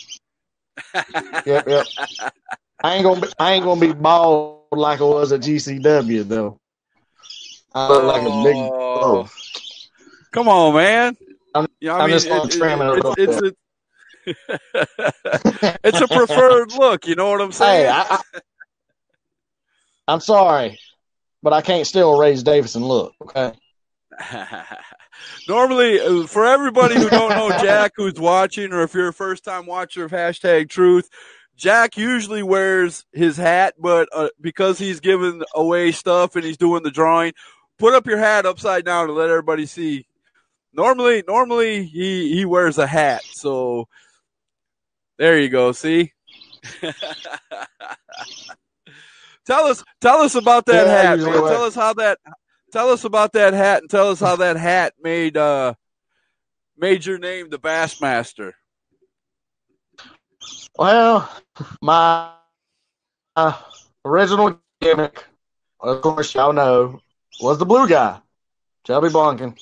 Yep, yep. I ain't gonna be, I ain't gonna be bald like I was at G C W though. I look like a big. Oh. Come on, man. I'm, yeah, I I'm mean, just it, trim it, it, it's, it's, a, it's a preferred look. You know what I'm saying? Hey, I, I, I'm sorry, but I can't still Raise Davison look. Okay. Normally, for everybody who don't know Jack who's watching, or if you're a first-time watcher of Hashtag Truth, Jack usually wears his hat, but uh, because he's giving away stuff and he's doing the drawing, put up your hat upside down to let everybody see. Normally, normally he, he wears a hat, so there you go. See, tell us tell us about that yeah, hat, man. Wear. Tell us how that. Tell us about that hat, and tell us how that hat made uh made your name the Bassmaster. Well, my uh, original gimmick, of course, y'all know, was the blue guy, Shelby Blunkin.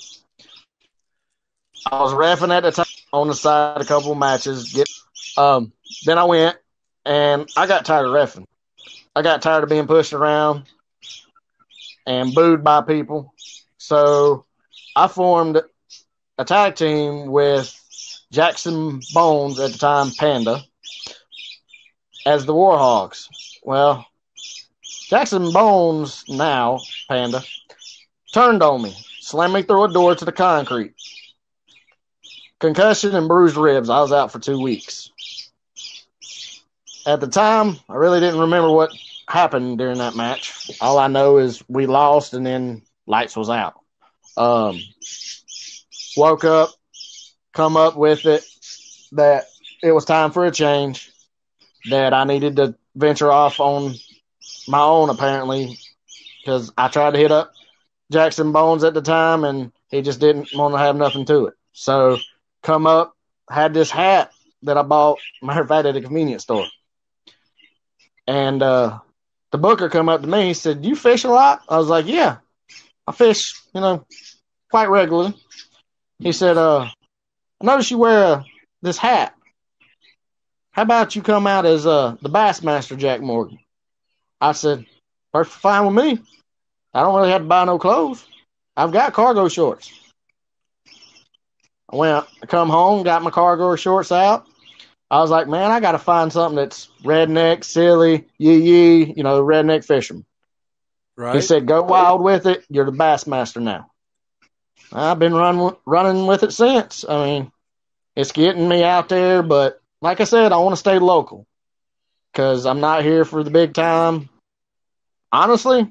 I was reffing at the time on the side a couple of matches. Get, um, then I went, and I got tired of reffing. I got tired of being pushed around and booed by people. So I formed a tag team with Jackson Bones, at the time Panda, as the Warhogs. Well, Jackson Bones, now Panda, turned on me, slammed me through a door to the concrete. Concussion and bruised ribs. I was out for two weeks. At the time, I really didn't remember what happened during that match. All I know is we lost and then lights was out. Um, woke up, come up with it that it was time for a change, that I needed to venture off on my own, apparently, because I tried to hit up Jackson Bones at the time and he just didn't want to have nothing to it. So come up, had this hat that I bought, matter of fact, at a convenience store. And uh, the booker come up to me. He said, "Do you fish a lot?" I was like, "Yeah, I fish, you know, quite regularly." He said, "Uh, I noticed you wear uh, this hat. How about you come out as uh, the Bassmaster Jack Morgan?" I said, "Perfect fine with me. I don't really have to buy no clothes. I've got cargo shorts." I went, I come home, got my cargo shorts out. I was like, man, I got to find something that's redneck, silly, yee yee, you know, redneck fisherman. Right. He said, "Go wild with it. You're the Bassmaster now." I've been run, running with it since. I mean, it's getting me out there, but like I said, I want to stay local because I'm not here for the big time. Honestly,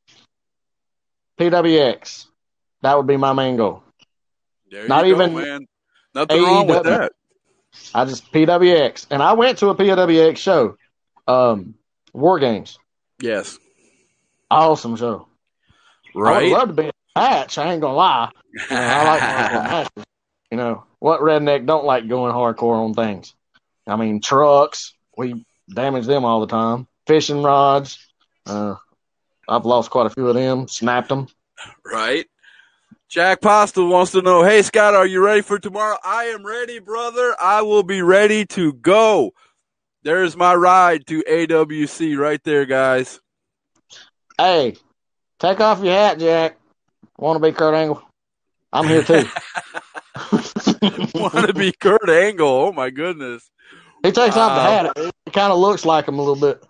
P W X, that would be my main goal. There Not you go, even man. Nothing wrong with A E W. that. I just P W X, and I went to a P W X show, um, War Games. Yes. Awesome show. Right. I would love to be in a match. I ain't gonna lie. You know, I like hardcore matches. You know what redneck don't like going hardcore on things? I mean, trucks. We damage them all the time. Fishing rods. Uh, I've lost quite a few of them. Snapped them. Right. Jack Postel wants to know, hey, Scott, are you ready for tomorrow? I am ready, brother. I will be ready to go. There's my ride to A W C right there, guys. Hey, take off your hat, Jack. Want to be Kurt Angle? I'm here too. Want to be Kurt Angle? Oh, my goodness. He takes off the Wow. hat. It, it kind of looks like him a little bit.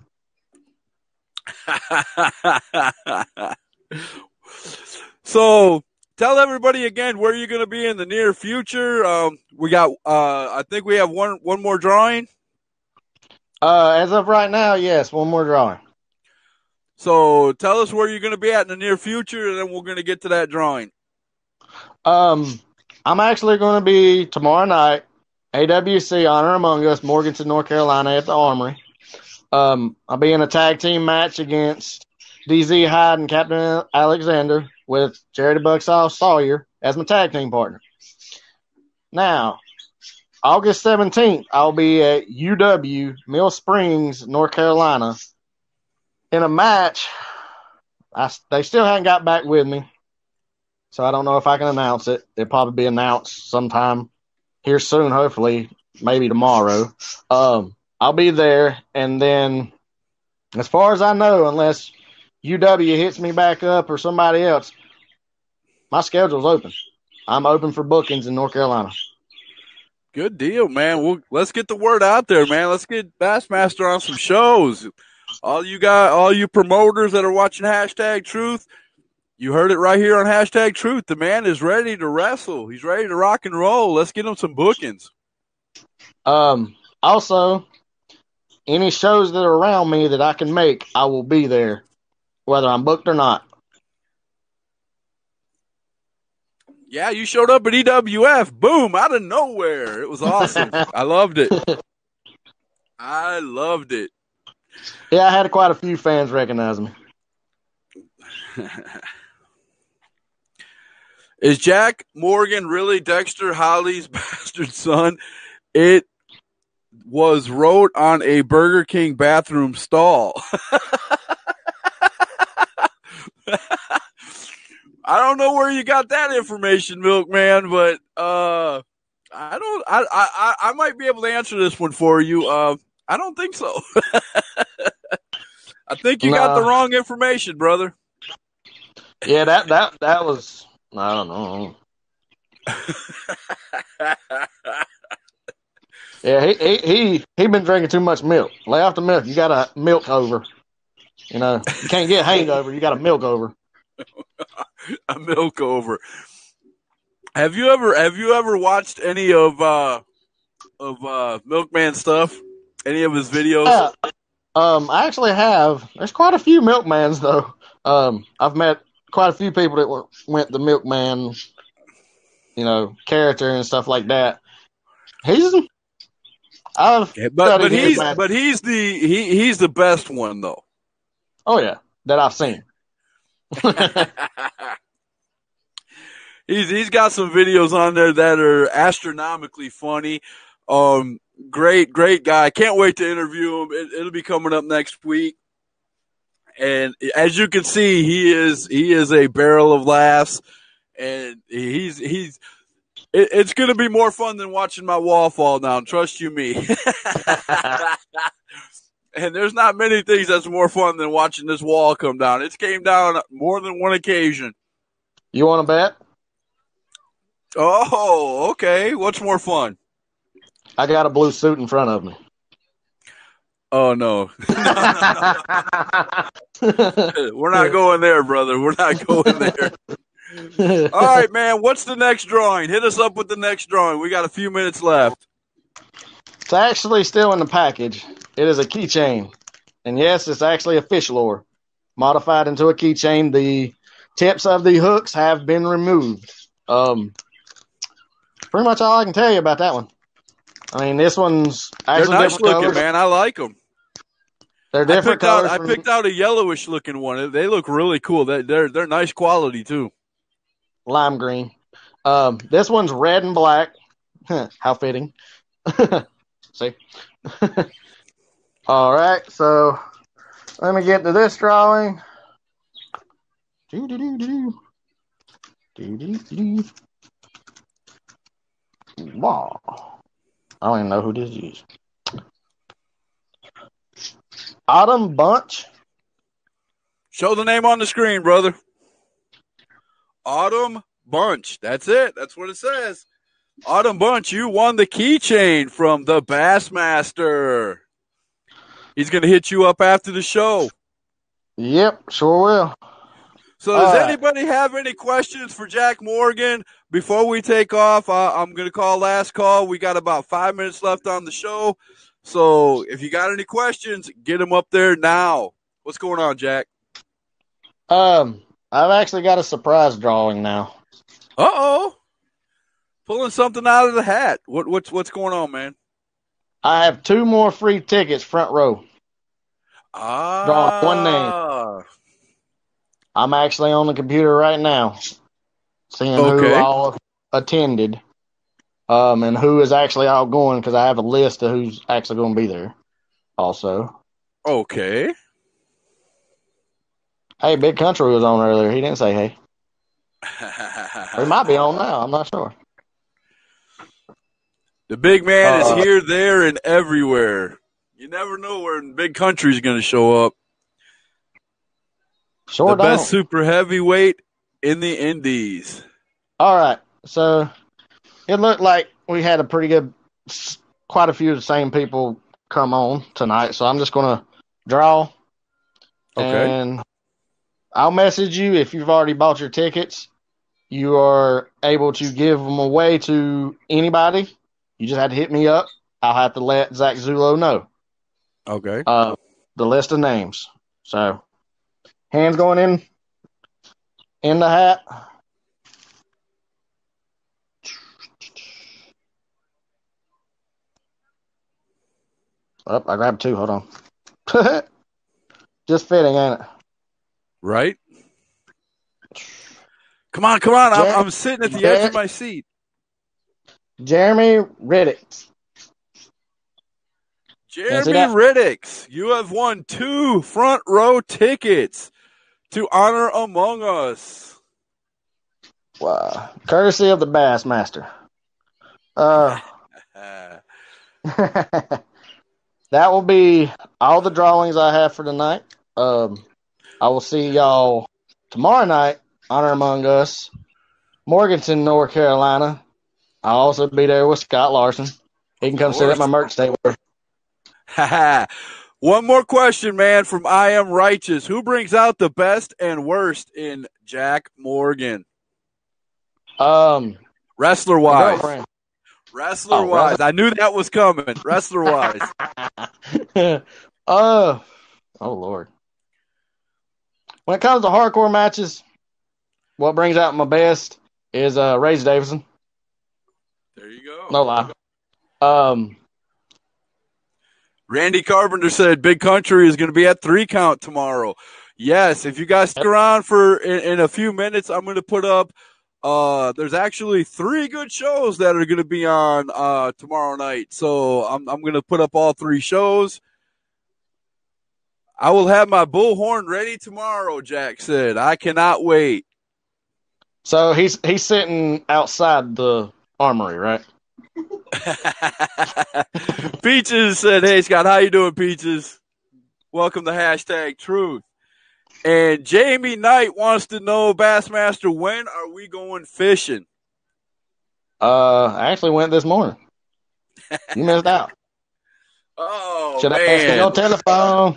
So, tell everybody again where you're going to be in the near future. Um, we got, uh, I think we have one one more drawing. Uh, as of right now, yes, one more drawing. So, tell us where you're going to be at in the near future, and then we're going to get to that drawing. Um, I'm actually going to be tomorrow night, A W C Honor Among Us, Morganton, North Carolina, at the Armory. Um, I'll be in a tag team match against D Z Hyde and Captain Alexander with Charity Bucksaw Sawyer as my tag team partner. Now, August seventeenth, I'll be at U W, Mill Springs, North Carolina, in a match. I, they still haven't got back with me, so I don't know if I can announce it. It'll probably be announced sometime here soon, hopefully, maybe tomorrow. Um, I'll be there, and then as far as I know, unless U W hits me back up or somebody else, my schedule's open. I'm open for bookings in North Carolina. Good deal, man. We'll, let's get the word out there, man. Let's get Bassmaster on some shows. All you got, all you promoters that are watching Hashtag Truth, you heard it right here on Hashtag Truth. The man is ready to wrestle. He's ready to rock and roll. Let's get him some bookings. Um, also, any shows that are around me that I can make, I will be there, whether I'm booked or not. Yeah, you showed up at E W F. Boom, out of nowhere. It was awesome. I loved it. I loved it. Yeah, I had quite a few fans recognize me. Is Jack Morgan really Dexter Holly's bastard son? It was wrote on a Burger King bathroom stall. I don't know where you got that information, Milkman, but uh, I don't. I, I I might be able to answer this one for you. Uh, I don't think so. I think you No. got the wrong information, brother. Yeah, that that that was, I don't know. Yeah, he he he he been drinking too much milk. Lay off the milk. You got a milk over. You know, you can't get hangover. You got a milk over. A milk over. Have you ever have you ever watched any of uh of uh Milkman stuff? Any of his videos? Yeah. Um, I actually have. There's quite a few milkmans though. Um, I've met quite a few people that were, went the milkman, you know, character and stuff like that. He's, I've Yeah, but but studied his he's match- but he's the he he's the best one though. oh yeah, that I've seen. he's he's got some videos on there that are astronomically funny. Um, great great guy. Can't wait to interview him. It, it'll be coming up next week. And as you can see, he is he is a barrel of laughs, and he's he's. It, it's going to be more fun than watching my wall fall down. Trust you me. And there's not many things that's more fun than watching this wall come down. It's came down more than one occasion. You want to bet? Oh, okay. What's more fun? I got a blue suit in front of me. Oh, no. no, no, no. We're not going there, brother. We're not going there. All right, man. What's the next drawing? Hit us up with the next drawing. We got a few minutes left. It's actually still in the package. It is a keychain. And yes, it's actually a fish lure. Modified into a keychain. The tips of the hooks have been removed. Um, pretty much all I can tell you about that one. I mean, this one's actually They're nice different looking, colors. man. I like them. They're different I picked out, colors. I from- picked out a yellowish looking one. They look really cool. They, they're they're nice quality too. lime green. Um, this one's red and black. How fitting. See? All right, so let me get to this drawing. Do-do-do-do. Do-do-do-do. Wow. I don't even know who this is. Autumn Bunch. Show the name on the screen, brother. Autumn Bunch. That's it. That's what it says. Autumn Bunch, you won the keychain from the Bassmaster. He's going to hit you up after the show. Yep, sure will. So does All right. anybody have any questions for Jack Morgan before we take off? Uh, I'm going to call last call. We got about five minutes left on the show. So if you got any questions, get them up there now. What's going on, Jack? Um, I've actually got a surprise drawing now. Uh-oh. Pulling something out of the hat. What, what's what's going on, man? I have two more free tickets front row. Ah. Drawing one name. I'm actually on the computer right now, seeing who Okay. all attended, um, and who is actually all going, because I have a list of who's actually going to be there. Also, Okay. hey, Big Country was on earlier. He didn't say hey. Or he might be on now. I'm not sure. The big man Uh, is here, there, and everywhere. You never know where the big country's going to show up. Sure the don't. best super heavyweight in the Indies. All right, so it looked like we had a pretty good, quite a few of the same people come on tonight. So I'm just going to draw, Okay. and I'll message you if you've already bought your tickets. You are able to give them away to anybody. You just have to hit me up. I'll have to let Zach Zulo know Okay. uh, the list of names. So hands going in in the hat. Oh, I grabbed two. Hold on. Just fitting, ain't it? Right? Come on, come on. I'm, Jer- I'm sitting at the edge Jer- of my seat. Jeremy Riddick. Jeremy see that? Riddicks, you have won two front row tickets to Honor Among Us. Wow. Courtesy of the Bassmaster. Uh, that will be all the drawings I have for tonight. Um, I will see y'all tomorrow night, Honor Among Us, Morganton, North Carolina. I'll also be there with Scott Larson. He can come sit at my merch table. One more question, man, from I Am Righteous. Who brings out the best and worst in Jack Morgan? Um, Wrestler my wise. girlfriend. Wrestler Oh, wise. I knew that was coming. Wrestler wise. uh, oh, Lord. When it comes to hardcore matches, what brings out my best is uh, Raise Davison. There you go. No lie. Um, Randy Carpenter said Big Country is going to be at three count tomorrow. Yes, if you guys stick around for in, in a few minutes, I'm going to put up. Uh, there's actually three good shows that are going to be on uh, tomorrow night. So I'm I'm going to put up all three shows. I will have my bullhorn ready tomorrow, Jack said. I cannot wait. So he's he's sitting outside the armory, right? Peaches said, hey, Scott, how you doing, Peaches? Welcome to Hashtag Truth. And Jamie Knight wants to know, Bassmaster, when are we going fishing? Uh, I actually went this morning. You missed out. Oh, Should man. I ask your telephone?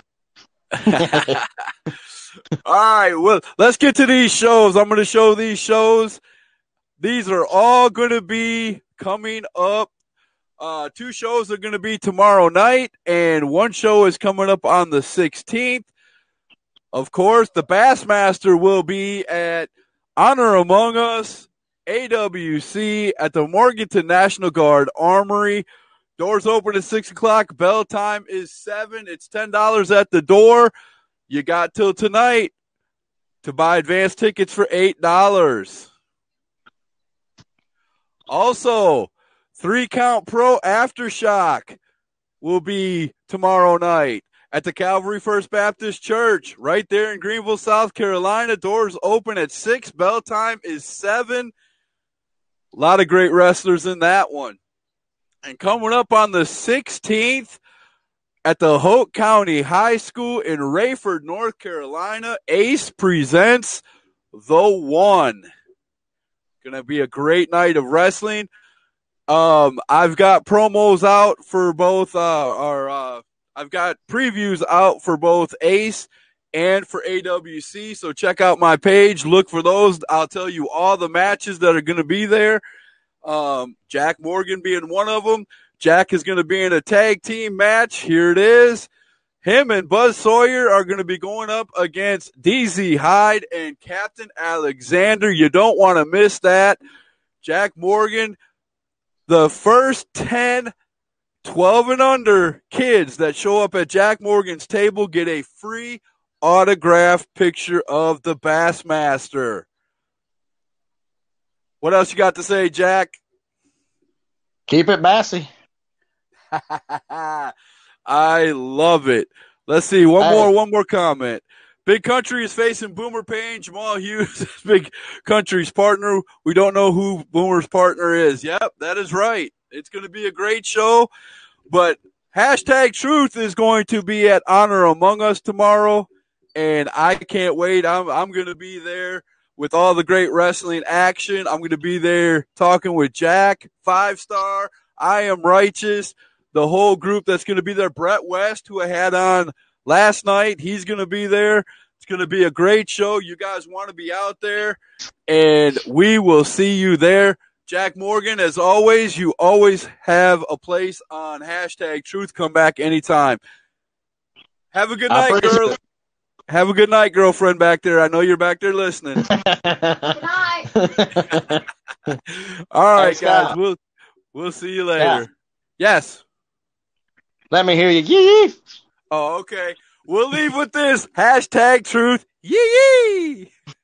All right, well, let's get to these shows. I'm going to show these shows. These are all going to be coming up. Uh, two shows are going to be tomorrow night, and one show is coming up on the sixteenth. Of course, the Bassmaster will be at Honor Among Us, A W C, at the Morganton National Guard Armory. Doors open at six o'clock. Bell time is seven. It's ten dollars at the door. You got till tonight to buy advance tickets for eight dollars. Also, Three Count Pro Aftershock will be tomorrow night at the Calvary First Baptist Church right there in Greenville, South Carolina. Doors open at six. Bell time is seven. A lot of great wrestlers in that one. And coming up on the sixteenth at the Hoke County High School in Rayford, North Carolina, Ace presents The One. Going to be a great night of wrestling. Um, I've got promos out for both, uh, or, uh, I've got previews out for both Ace and for A W C. So check out my page. Look for those. I'll tell you all the matches that are going to be there. Um, Jack Morgan being one of them. Jack is going to be in a tag team match. Here it is. Him and Buzz Sawyer are going to be going up against D Z Hyde and Captain Alexander. You don't want to miss that. Jack Morgan, the first ten, twelve and under kids that show up at Jack Morgan's table get a free autographed picture of the Bassmaster. What else you got to say, Jack? Keep it bassy. I love it. Let's see. One Hey. more, one more comment. Big Country is facing Boomer Payne. Jamal Hughes is Big Country's partner. We don't know who Boomer's partner is. Yep, that is right. It's going to be a great show. But Hashtag Truth is going to be at Honor Among Us tomorrow, and I can't wait. I'm I'm going to be there with all the great wrestling action. I'm going to be there talking with Jack, Five Star, I Am Righteous, the whole group that's going to be there. Brett West, who I had on last night, he's going to be there. It's going to be a great show. You guys want to be out there, and we will see you there. Jack Morgan, as always, you always have a place on Hashtag Truth. Come back anytime. Have a good I night, appreciate girl. it. Have a good night, girlfriend back there. I know you're back there listening. Good night. All right, Hey, guys. Scott. We'll we'll see you later. Yeah. Yes. Let me hear you. Yee. Oh, okay. We'll leave with this. Hashtag Truth. Yee yee.